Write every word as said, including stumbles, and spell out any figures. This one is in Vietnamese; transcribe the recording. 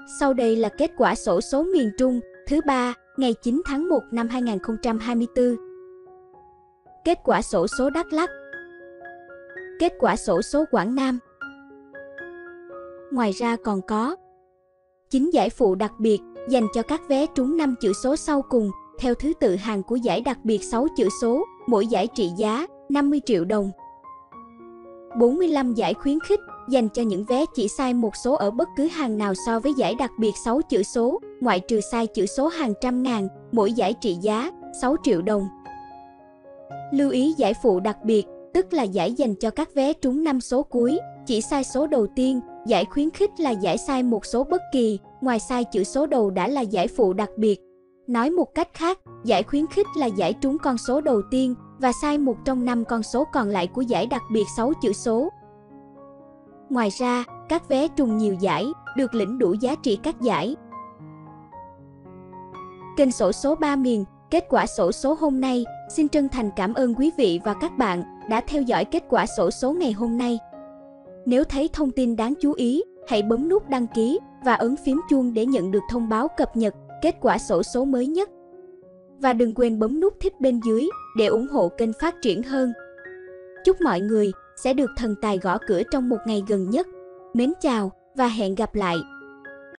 Sau đây là kết quả xổ số miền Trung thứ ba ngày chín tháng một năm hai nghìn không trăm hai mươi tư. Kết quả xổ số Đắk Lắk. Kết quả xổ số Quảng Nam. Ngoài ra còn có chín giải phụ đặc biệt dành cho các vé trúng năm chữ số sau cùng theo thứ tự hàng của giải đặc biệt sáu chữ số, mỗi giải trị giá năm mươi triệu đồng. bốn mươi lăm giải khuyến khích dành cho những vé chỉ sai một số ở bất cứ hàng nào so với giải đặc biệt sáu chữ số, ngoại trừ sai chữ số hàng trăm ngàn, mỗi giải trị giá sáu triệu đồng. Lưu ý giải phụ đặc biệt, tức là giải dành cho các vé trúng năm số cuối, chỉ sai số đầu tiên. Giải khuyến khích là giải sai một số bất kỳ, ngoài sai chữ số đầu đã là giải phụ đặc biệt. Nói một cách khác, giải khuyến khích là giải trúng con số đầu tiên và sai một trong năm con số còn lại của giải đặc biệt sáu chữ số. Ngoài ra, các vé trùng nhiều giải được lĩnh đủ giá trị các giải. Kênh xổ số ba miền, kết quả xổ số hôm nay. Xin chân thành cảm ơn quý vị và các bạn đã theo dõi kết quả xổ số ngày hôm nay. Nếu thấy thông tin đáng chú ý, hãy bấm nút đăng ký và ấn phím chuông để nhận được thông báo cập nhật kết quả xổ số mới nhất. Và đừng quên bấm nút thích bên dưới để ủng hộ kênh phát triển hơn. Chúc mọi người sẽ được thần tài gõ cửa trong một ngày gần nhất. Mến chào và hẹn gặp lại!